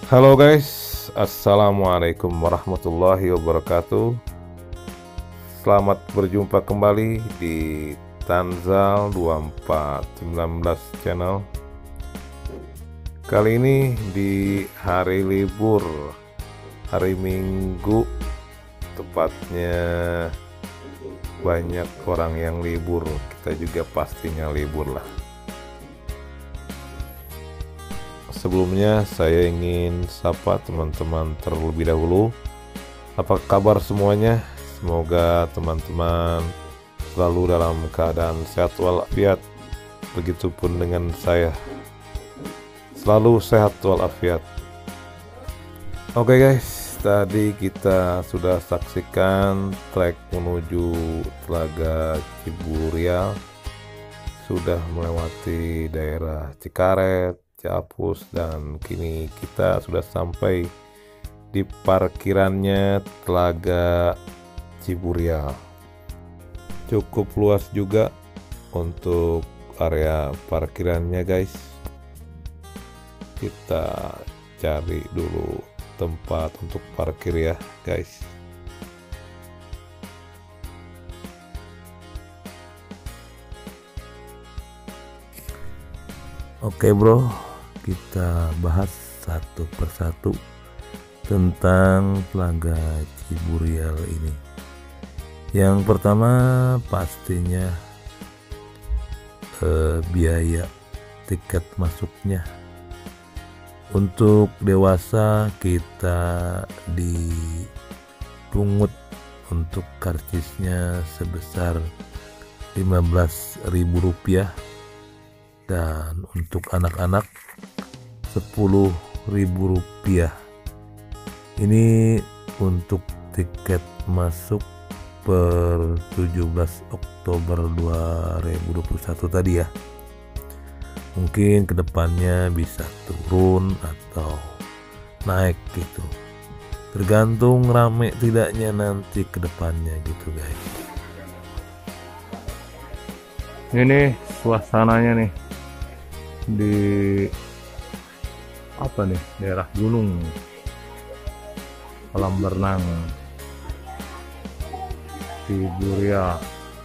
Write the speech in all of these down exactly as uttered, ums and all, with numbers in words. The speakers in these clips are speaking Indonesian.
Halo guys, assalamualaikum warahmatullahi wabarakatuh. Selamat berjumpa kembali di Tanzal dua empat sembilan belas channel. Kali ini di hari libur, hari Minggu, tepatnya banyak orang yang libur. Kita juga pastinya libur lah. Sebelumnya saya ingin sapa teman-teman terlebih dahulu. Apa kabar semuanya? Semoga teman-teman selalu dalam keadaan sehat walafiat. Begitupun dengan saya, selalu sehat walafiat. Oke guys, tadi kita sudah saksikan trek menuju Telaga Ciburial. Sudah melewati daerah Cikaret, Ciapus, dan kini kita sudah sampai di parkirannya Telaga Ciburial. Cukup luas juga untuk area parkirannya guys. Kita cari dulu tempat untuk parkir ya guys. Oke bro, kita bahas satu persatu tentang Telaga Ciburial ini. Yang pertama pastinya eh, biaya tiket masuknya. Untuk dewasa kita dipungut untuk karcisnya sebesar lima belas ribu rupiah. Dan untuk anak-anak sepuluh ribu rupiah. Ini untuk tiket masuk per tujuh belas Oktober dua ribu dua puluh satu tadi ya. Mungkin kedepannya bisa turun atau naik gitu, tergantung rame tidaknya nanti kedepannya gitu guys. Ini suasananya nih di apa nih, daerah gunung, kolam berenang Ciburial.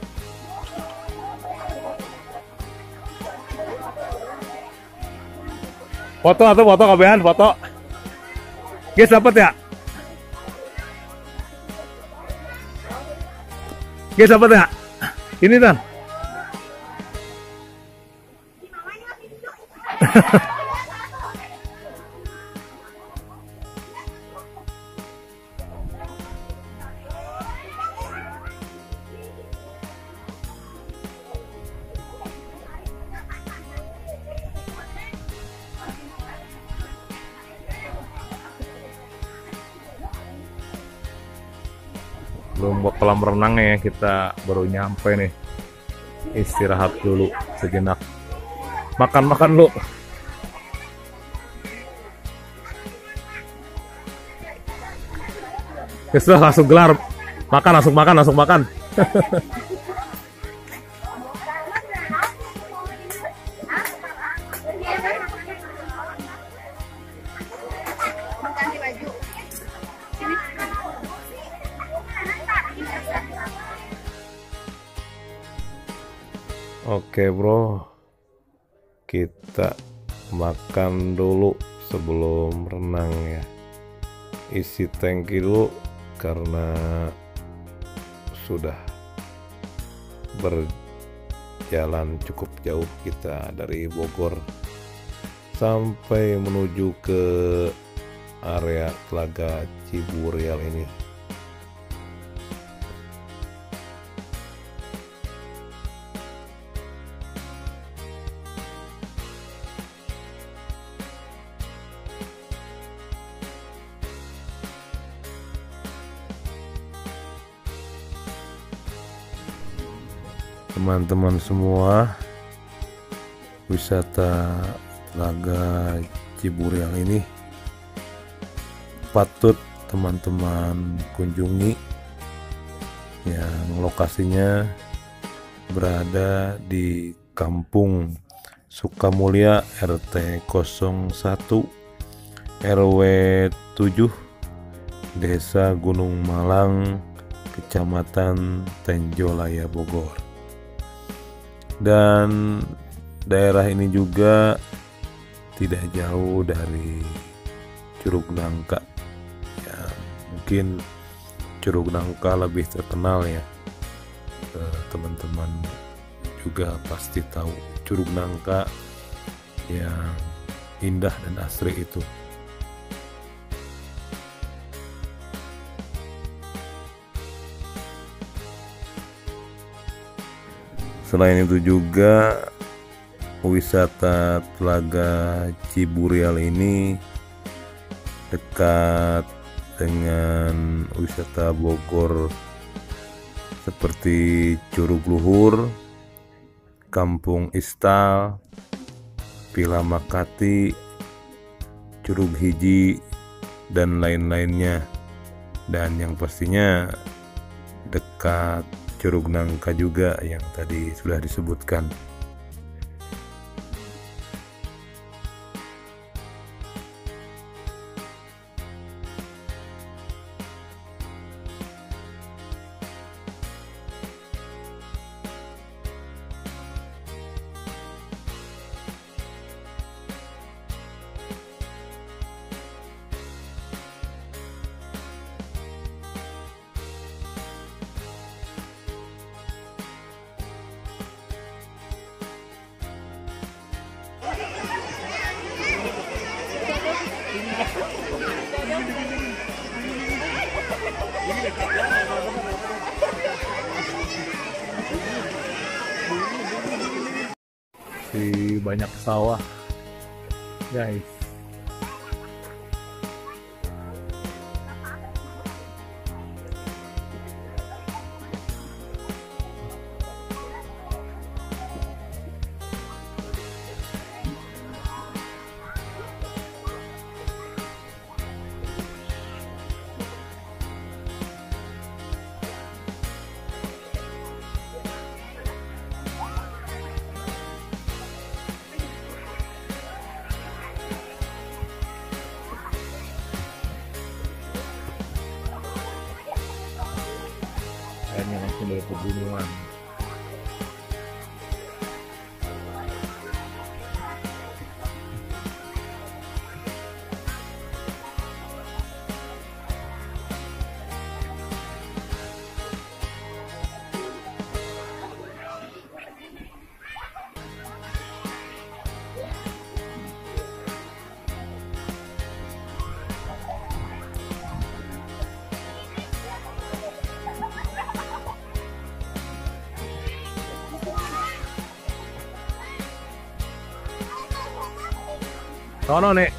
Foto atau foto kabehan foto guys, dapat ya guys, dapat ya ini kan. Belum buat kolam renangnya, kita baru nyampe nih. Istirahat dulu sejenak, makan-makan lu. Ya sudah, langsung gelar makan, langsung makan, langsung makan. Oke bro, kita makan dulu sebelum renang ya. Isi tangki dulu karena sudah berjalan cukup jauh kita dari Bogor sampai menuju ke area Telaga Ciburial ini. Teman-teman semua, wisata Telaga Ciburial ini patut teman-teman kunjungi, yang lokasinya berada di Kampung Sukamulya R T nol satu R W tujuh Desa Gunung Malang, Kecamatan Tenjolaya, Bogor. Dan daerah ini juga tidak jauh dari Curug Nangka. Ya, mungkin Curug Nangka lebih terkenal ya. Eh, teman-teman juga pasti tahu Curug Nangka yang indah dan asri itu. Selain itu juga wisata Telaga Ciburial ini dekat dengan wisata Bogor seperti Curug Luhur, Kampung Istal, Villa Makati, Curug Hiji, dan lain-lainnya. Dan yang pastinya dekat Curug Nangka juga yang tadi sudah disebutkan. Di banyak sawah, guys. Kayaknya langsung dari pegunungan. Sono nih.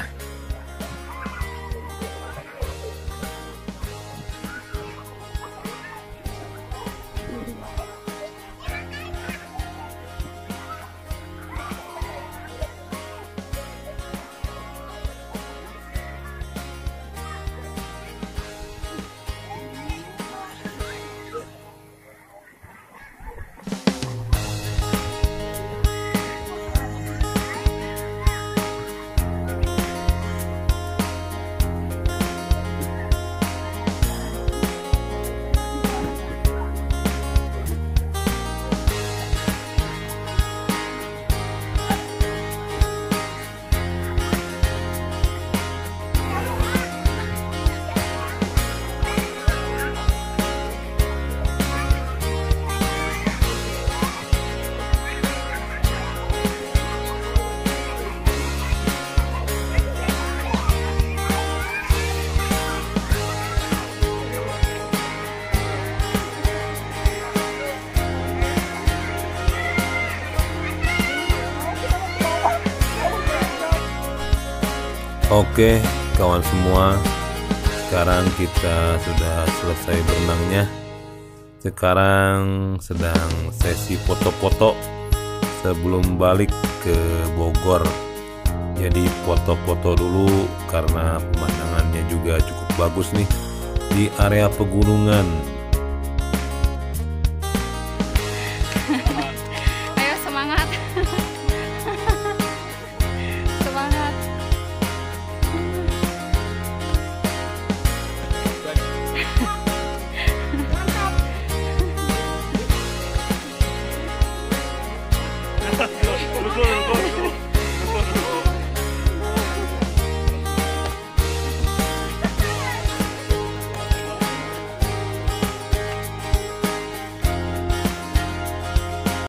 Oke kawan semua, sekarang kita sudah selesai berenangnya. Sekarang sedang sesi foto-foto sebelum balik ke Bogor. Jadi foto-foto dulu karena pemandangannya juga cukup bagus nih di area pegunungan.